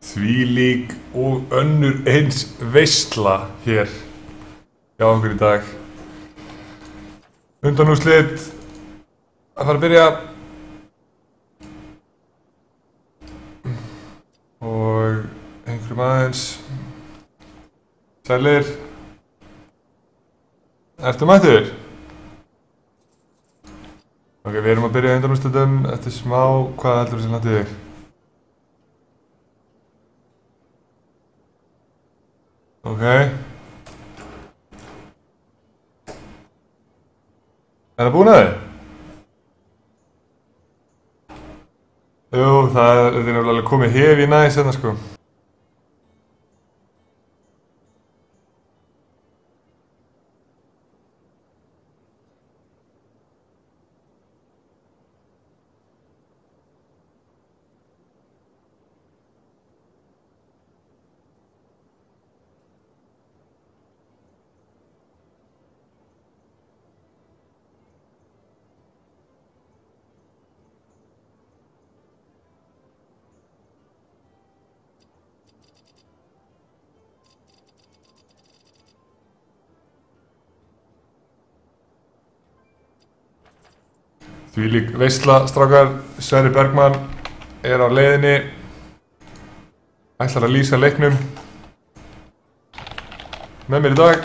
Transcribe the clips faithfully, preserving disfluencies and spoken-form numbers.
Þvílík og önnur eins veisla hér hjá okkur í dag. Undanúrslit að fara að byrja og einhverjum aðeins. Sælir. Ertu mættur? Ok, við erum að byrja undanúrslitum eftir smá. Hvað heldur þú sem landið þig? Ok. Er það búin að þið? Jú, það er nefnilega alveg komið hefi næs hérna sko. Þvílík veisla, strákar. Sverrir Bergmann er á leiðinni. Ætlar að lýsa leiknum með mér í dag.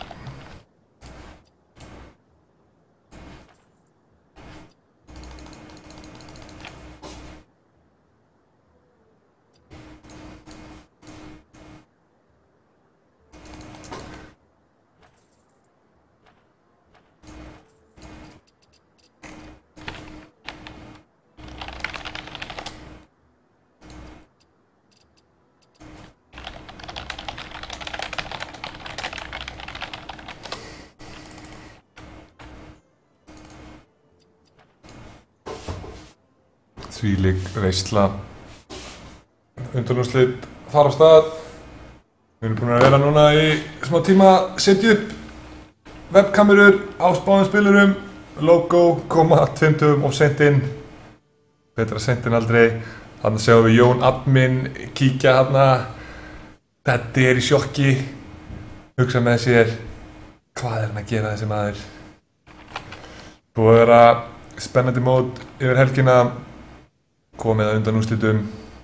Þvílík veisla. Undanúrslit fara af stað. Við erum búin að vera núna í smá tíma að setja upp webkamerur á spáðum spilurum. Logo koma tveimtugum of seint inn. Betra seint en aldrei. Þarna sjáum við Jón Admin kíkja þarna. Þetta er í sjokki. Hugsa með sér, hvað er hann að gera þessi maður? Búið að vera spennandi mót yfir helgina. Komið að undanúrslitum.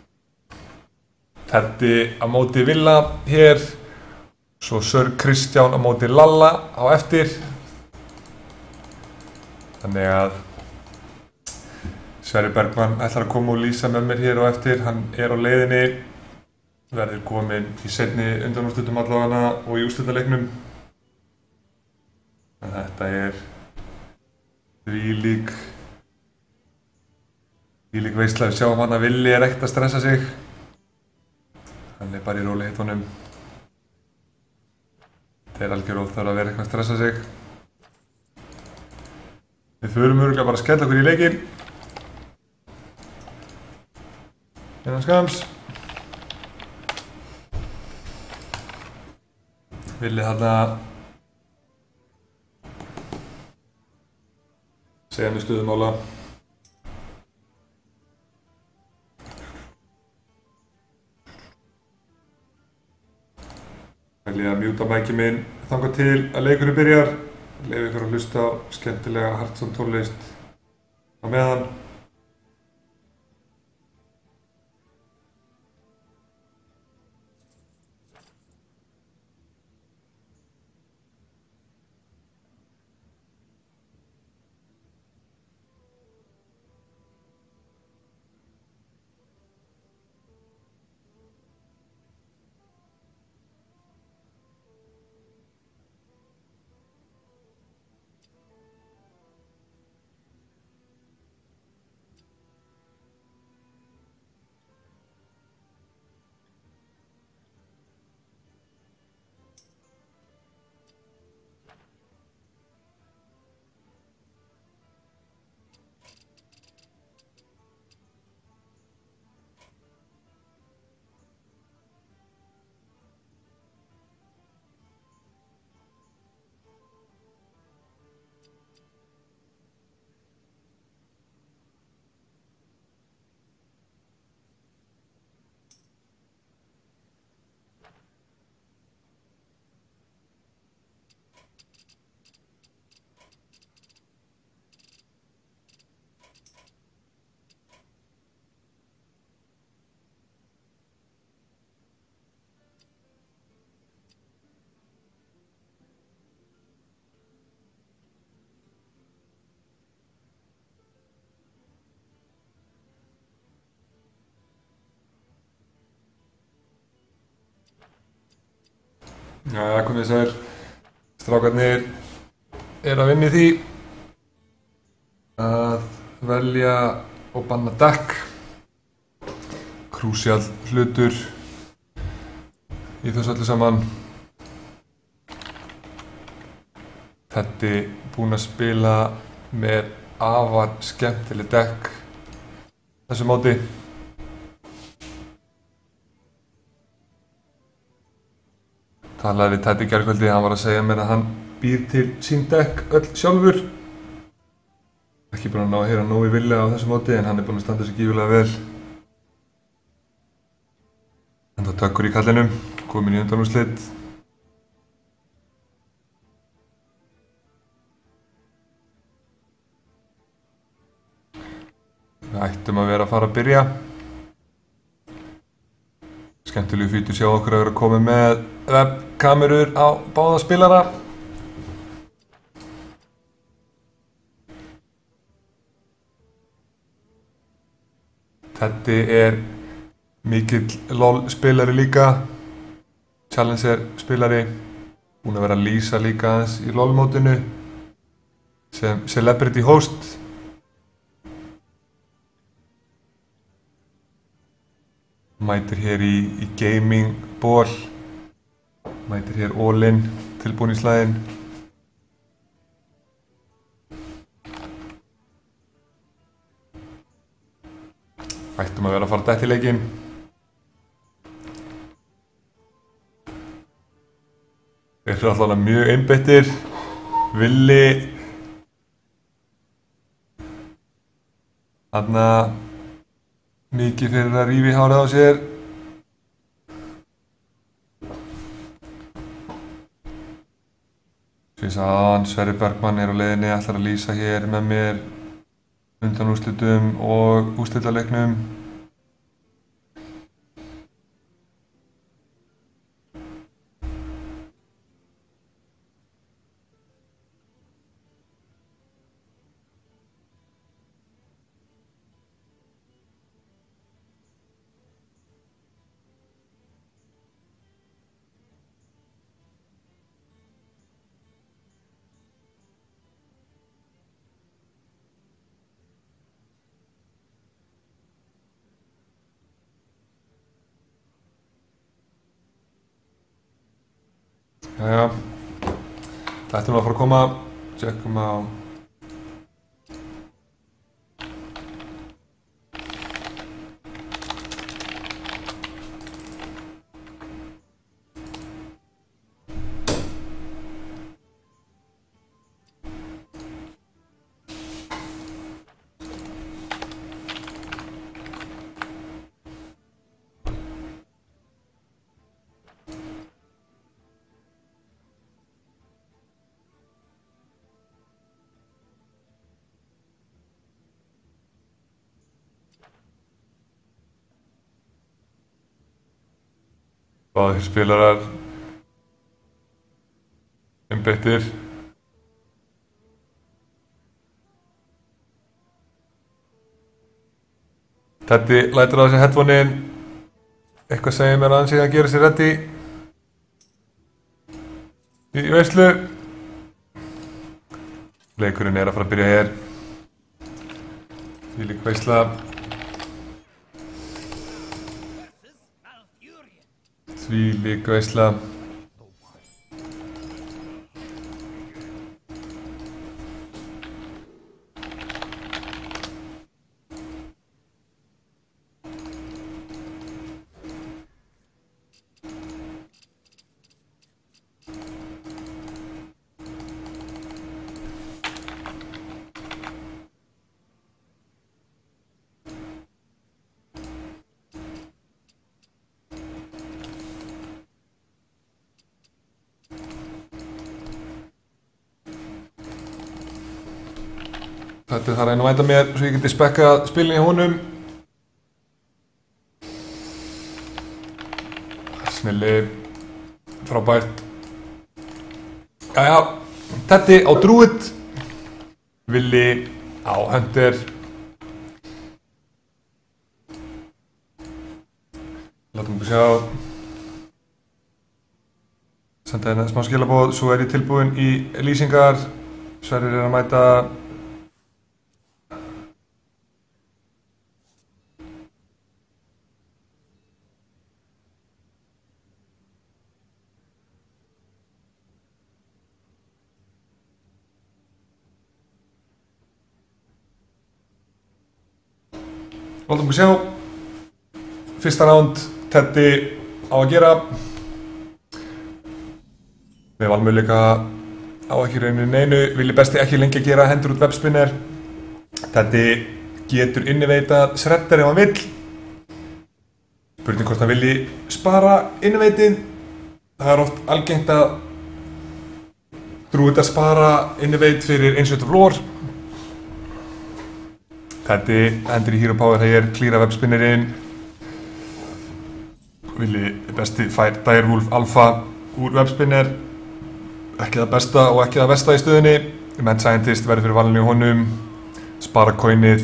Teddy á móti Villa hér. Svo Sir Kristján á móti Lalla á eftir. Þannig að Sverrir Bergmann ætlar að koma og lýsa með mér hér á eftir. Hann er á leiðinni. Verður kominn í seinni undanúrslitum allavega og í úrslitaleiknum. Þetta er þvílík Þvílík veisla. Við sjáum hann að Villi er ekkert að stressa sig. Hann er bara í róli hittunum. Það er algjör óþarf að vera eitthvað að stressa sig. Við förum örugglega bara að skella okkur í leikinn. Innan skams. Villi þarna segja mér stöðumála. Ég ætla að mjúta mækið minn þangað til að leikurinn byrjar. Leyfi ykkur að hlusta á skemmtilega Hearthstone tónlist á meðan. Já, komið þessar strákarnir er að vinna í því að velja og banna dekk. Krúsjál hlutur í þessu öllu saman. Teddy búinn að spila með afar skemmtileg dekk þessu móti. Talaði við Teddy í gærkvöldi, hann var að segja mér að hann býr til sín dekk öll sjálfur. Ekki búinn að ná að heyra nógu í vilja á þessu móti en hann er búinn að standa sig gífurlega vel. Enda tökkur í kallinum, kominn í undanúrslit. Við ættum að vera að fara að byrja. Skemmtilegu fítur sjá okkur að vera að koma með webkamerur á báða spilara. Teddy er mikill LOL spilari líka, Challenger spilari, búinn að vera að lýsa líka aðeins í LOL mótinu sem celebrity host. Mætir hér í, í gaming ból, mætir hér all in, tilbúinn í slaginn. Ættum að vera að fara dætt í leikinn. Þeir eru allavega mjög einbeittir. Villi þarna mikið fyrir að rífa í hárið á sér. Svo ég sagði aðan, Sverrir Bergmann er á leiðinni, ætlar að lýsa hér með mér undanúrslitum og úrslitaleiknum. Jæja, þetta er nú að fara að koma, tjekkum á báðir spilarar einbeittir. Teddy lætur á þessi headphone-in. Eitthvað segir mér að hann sé að gera sér ready í veislu. Leikurinn er að fara að byrja hér. Þvílík veisla. Þvílík veisla. Þetta þarf að vænta mér svo ég geti spekkað spilin í honum. Snilli, frábært. Jæja, Teddy á Druid, Willi á Hunter. Látum við sjá. Senda hérna smá skilaboð, svo er ég tilbúinn í lýsingar. Sverrir er að mæta. Látum við sjá. Fyrsta ránd, Teddy á að gera. Með valmöguleika á ekki rauninu neinu. Vilji besti ekki lengi að gera, hendur út webspinner. Teddy getur inniveitað Shredder ef hann vill. Spurning hvort hann vilji spara inniveitin. Það er oft algengt að Druid að spara inniveit fyrir Ancient of Lore. Teddy hendur í Hero Power hér, klíra webspinnerinn. Vilji besti fær Direwolf Alpha úr webspinner. Ekki það besta og ekki það versta í stöðunni. Mad Scientist verður fyrir valinu í honum. Spara coinið.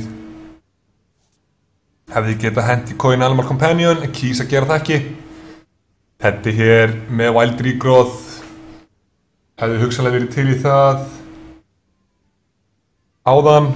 Hefði getað hent í coin Animal Companion, en kýs að gera það ekki. Teddy hér með Wild Regrowth. Hefði hugsanlega verið til í það áðan.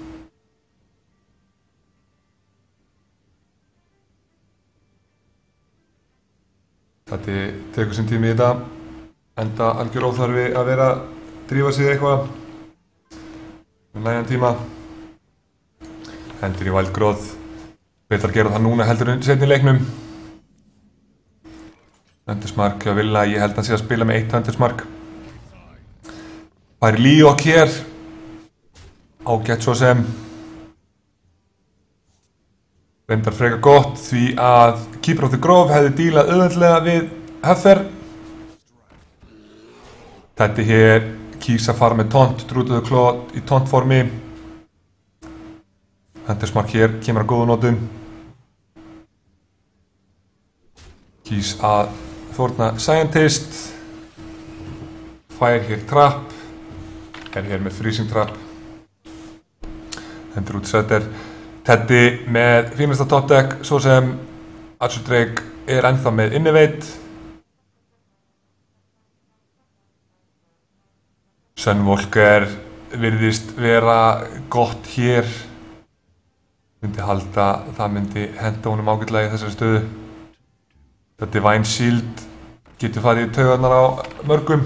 Teddy tekur sinn tími í þetta. Enda algjör óþarfi að vera að drífa sig eitthvað með nægan tíma. Hendur í Wild Growth. Betur að gera það núna heldur en seinni í leiknum. Huntersmark hjá Villa, ég held að hann sé að spila með eitt Huntersmark. Fær Leok hér. Ágætt svo sem. Reyndar frekar gott því að Keeper of the Grove hefði dílað auðveldlega við Heffer. Teddy hér kýs að fara með taunt, Druid of the Claw í taunt formi. Huntersmark hér kemur að góðu nótum. Kýs að fórna Scientist. Fær hér Trap. Er hér með Freezing Trap. Hendur út Shredder. Teddy með fínasta top deck, svo sem Archer Drake er ennþá með Innivate. Sunwalker virðist vera gott hér. Myndi halda það myndi henda honum ágætlega í þessari stöðu. Það Divine Shield getur farið í taugarnar á mörgum.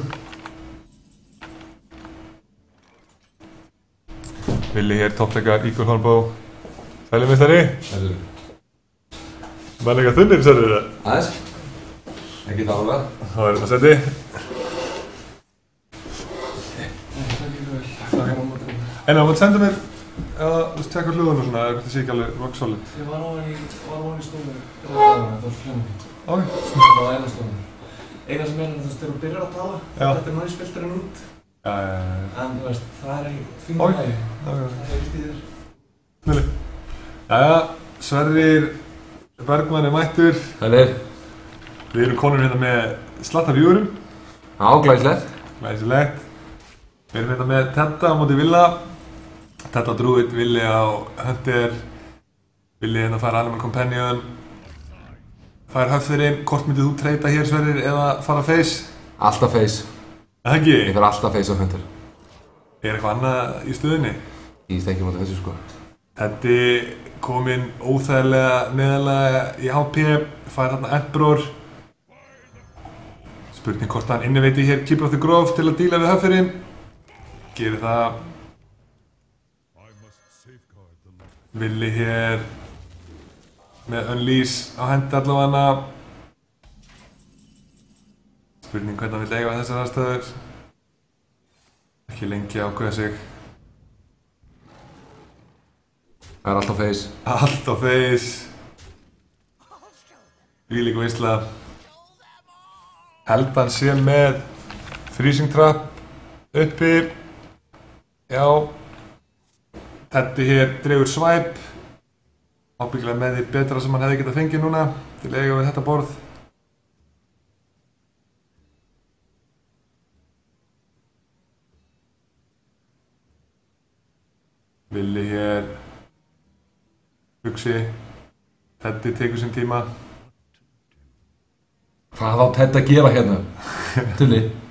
Villi hér toppleikar Eagle Hornbow. Sæli meistari. Sæli. Menn eitthvað þunnir, sérðu það? Aðeins. Ekki það alveg. Það er þetta seti. En það mátt senda mér eða þú veist, tekka hljóðun og svona, eða þetta sé ekki alveg rock solid. Ég var ofan í, var ofan í stofu það var svo hljóðan. Ok. Það var eina stofu. Eina sem er að þú veist, þegar þú byrjar að tala, þetta er noise-filterinn út. Já, já, já. En þú veist, það er ekki fínu lagi. Ok. Það er vist í þér. Snilli. Jæja, Sverrir Bergmann er mættur. Sælir. Við erum konur hérna með slatta viewerum. Já, glæsilegt. Glæsilegt. Við erum hérna með Tedda á móti Villa. Tedda Druid, Villi á Hunter. Villi hérna fær Animal Companion. Fær Hefferinn. Hvort myndið þú treyta hér, Sverrir, eða fara face? Alltaf face. Það ekki? Ég fer alltaf face á Hunter. Er eitthvað annað í stöðunni? Ég stekki mútið þessu sko. Teddy kominn óþægilega neðarlega í H P. Fær hérna Emperor. Spurning hvort hann inniveiti hér Keeper of the Grove til að díla við Hefferinn. Gerir það. Villi hér með Unleash á hendi allavega. Spurning hvernig hann vill eiga þessar aðstæður. Ekki lengi að ákveða sig. Það er alltaf face. Allt á face. Þvílík veisla. Held hann sé með Freezing Trap uppi. Já. Teddy hér dregur swipe. Ábyggilega með því betra sem hann hefði getað fengið núna til að eiga við þetta borð. Villi hér hugsi. Teddy tekur sinn tíma. Hvað á Teddy að gera hérna? Tulli